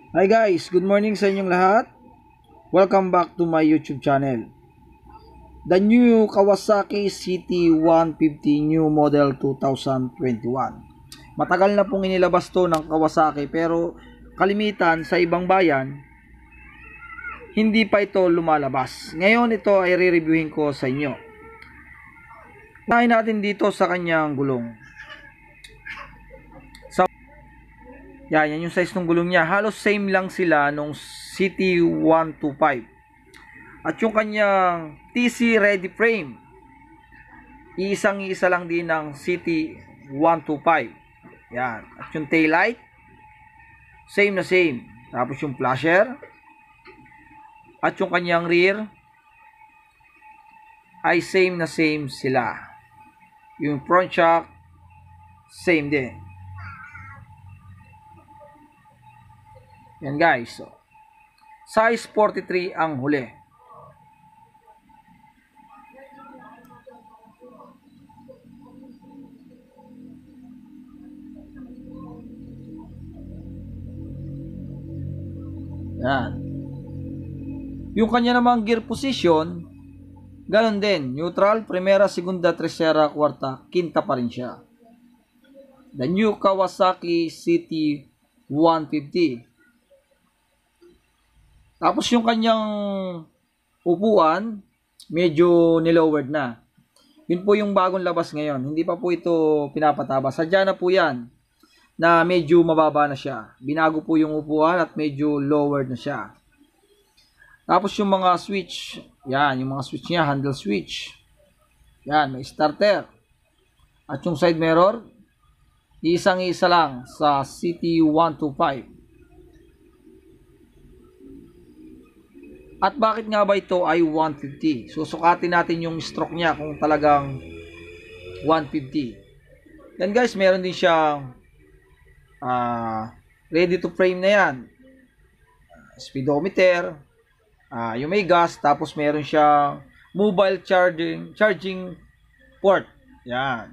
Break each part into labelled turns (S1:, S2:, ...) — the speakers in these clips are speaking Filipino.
S1: Hi guys, good morning sa inyong lahat. Welcome back to my YouTube channel. The new Kawasaki CT150 New Model 2021. Matagal na pong inilabas to ng Kawasaki pero kalimitan sa ibang bayan, hindi pa ito lumalabas. Ngayon ito ay re-reviewin ko sa inyo. Unahin natin dito sa kanyang gulong. Yan yung size ng gulong niya. Halos same lang sila nung CT125. At yung kanyang TC ready frame, iisang-isa lang din ng CT125. Yan. At yung taillight, same na same. Tapos yung flasher, at yung kanyang rear, ay same na same sila. Yung front shock, same din. Yan guys. So, size 43 ang huli. Yan. Yung kanya namang gear position, ganun din. Neutral, primera, segunda, tercera, kwarta, quinta pa rin siya. The new Kawasaki CT150. Tapos yung kanyang upuan, medyo nilowered na. Yun po yung bagong labas ngayon. Hindi pa po ito pinapataba. Sadya na po yan na medyo mababa na siya. Binago po yung upuan at medyo lowered na siya. Tapos yung mga switch, yan, yung mga switch niya, handle switch. Yan, may starter. At yung side mirror, isang-isa lang sa CT125. At bakit nga ba ito ay 150? Susukatin natin yung stroke niya kung talagang 150. Yan guys, meron din siyang ready to frame na yan. Speedometer, yung may gas, tapos meron siyang mobile charging port. Yan.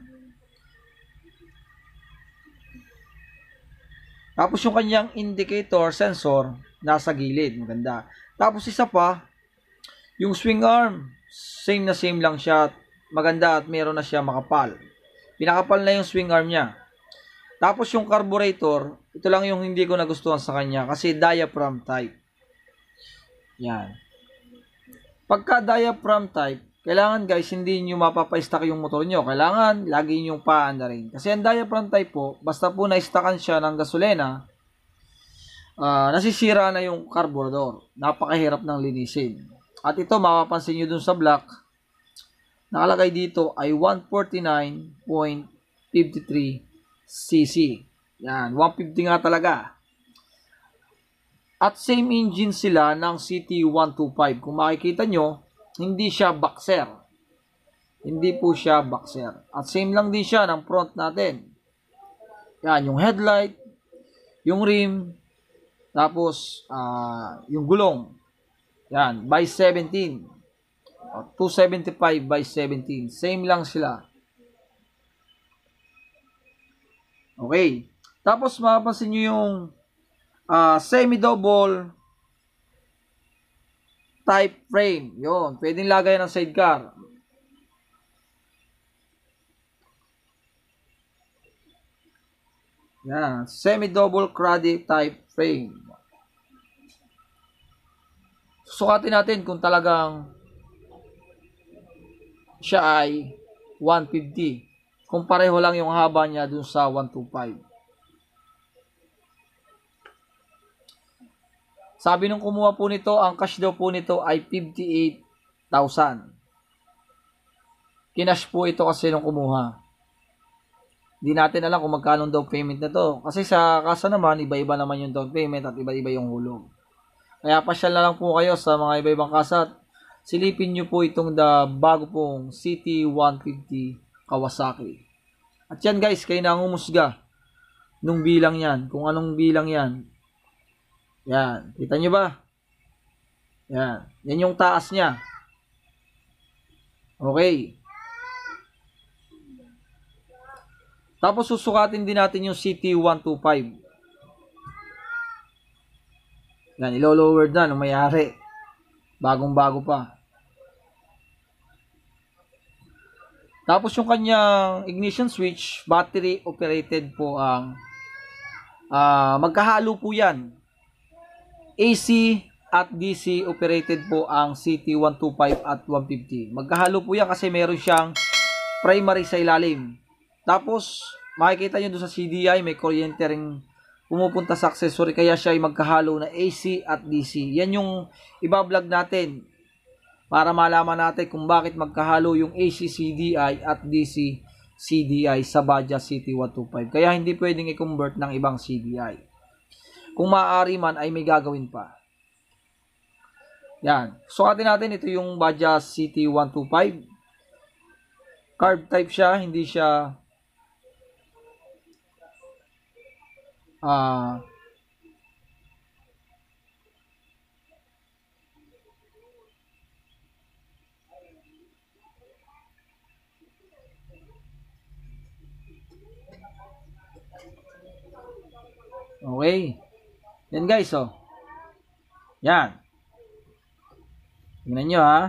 S1: Tapos yung kanyang indicator sensor nasa gilid, maganda. Tapos isa pa, yung swing arm, same na same lang siya, maganda at meron na siya makapal. Pinakapal na yung swing arm niya. Tapos yung carburetor, ito lang yung hindi ko nagustuhan sa kanya kasi diaphragm type. Yan. Pagka diaphragm type, kailangan guys hindi nyo mapapa-stack yung motor nyo. Kailangan lagi nyo paanda rin. Kasi ang diaphragm type po, basta po na-stackan siya ng gasolina, nasisira na yung carburetor. Napakahirap ng linisin. At ito, mapapansin nyo dun sa block, nakalagay dito ay 149.53 cc. Yan, 150 nga talaga. At same engine sila ng CT125. Kung makikita nyo, hindi siya boxer. Hindi po siya boxer. At same lang din siya ng front natin. Yan, yung headlight, yung rim, tapos, yung gulong. Yan, by 17. 275 by 17. Same lang sila. Okay. Tapos, mapapansin nyo yung semi-double type frame. Yun. Pwedeng lagay ng sidecar. Yan. Semi-double cruddy type frame. Susukatin natin kung talagang siya ay 150. Kung pareho lang yung haba niya dun sa 125. Sabi nung kumuha po nito, ang cash daw po nito ay 58,000. Kinash po ito kasi nung kumuha. Hindi natin alam kung magkano down payment na to. Kasi sa kasa naman, iba-iba naman yung down payment at iba-iba yung hulog. Kaya pasyal na lang po kayo sa mga iba-ibang kasa at silipin nyo po itong bago pong CT150 Kawasaki. At yan guys, kayo na ang umusga nung bilang yan. Kung anong bilang yan. Yan. Kita nyo ba? Yan. Yan yung taas niya. Okay. Tapos susukatin din natin yung CT125. Yan, ilo-lowered na nung mayari. Bagong-bago pa. Tapos yung kanyang ignition switch, battery operated po ang magkahalo po yan. AC at DC operated po ang CT125 at 150. Magkahalo po yan kasi meron siyang primary sa ilalim. Tapos, makikita nyo doon sa CDI, may kuryente ring pumupunta sa accessory, kaya siya ay magkahalo na AC at DC. Yan yung ibablog natin para malaman natin kung bakit magkahalo yung AC CDI at DC CDI sa Bajaj CT125. Kaya hindi pwedeng i-convert ng ibang CDI. Kung maaari man ay may gagawin pa. Yan. Sukatin natin, ito yung Bajaj CT125. Carb type siya, hindi siya okay. Yan guys, oh. Yan. Tingnan nyo, ha.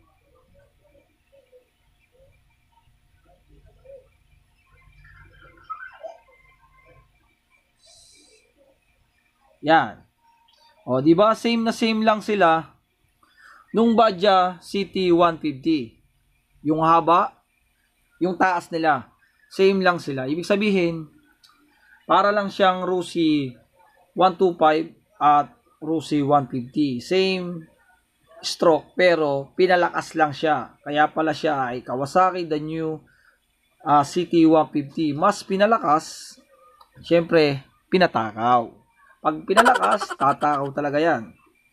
S1: Yan. O, di ba same na same lang sila nung Bajaj CT150. Yung haba, yung taas nila, same lang sila. Ibig sabihin, para lang siyang Rusi 125 at Rusi 150. Same stroke pero pinalakas lang siya. Kaya pala siya ay Kawasaki the new CT150. Mas pinalakas, syempre, pinatakaw. Pag pinalakas, tatakaw talaga yan.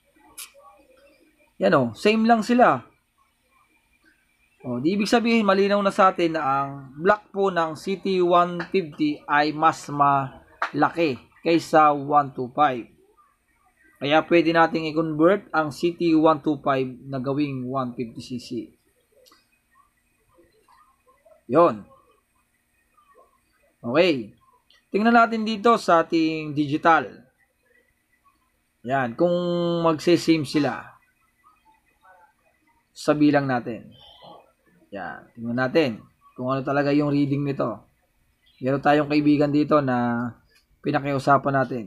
S1: Yan o, same lang sila. O, di ibig sabihin, malinaw na sa atin na ang block po ng CT150 ay mas malaki kaysa 125. Kaya pwede nating i-convert ang CT125 na gawing 150cc. Yon. Okay. Tingnan natin dito sa ating digital. Yan, kung magse-same sila sa bilang natin. Yan, tingnan natin kung ano talaga yung reading nito. Meron tayong kaibigan dito na pinakiusapan natin.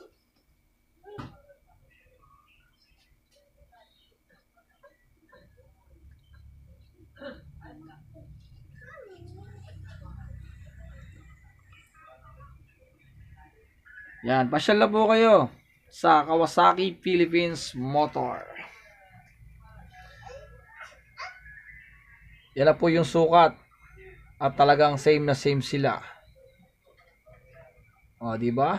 S1: Yan, pasyal na po kayo sa Kawasaki Philippines Motor. Yan na po yung sukat at talagang same na same sila. O, di ba?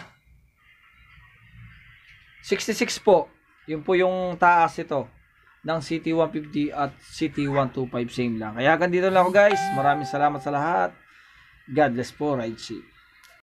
S1: 66 po. Yun po yung taas ito ng CT150 at CT125, same lang. Kaya ganito lang ako guys. Maraming salamat sa lahat. God bless po, ride safe.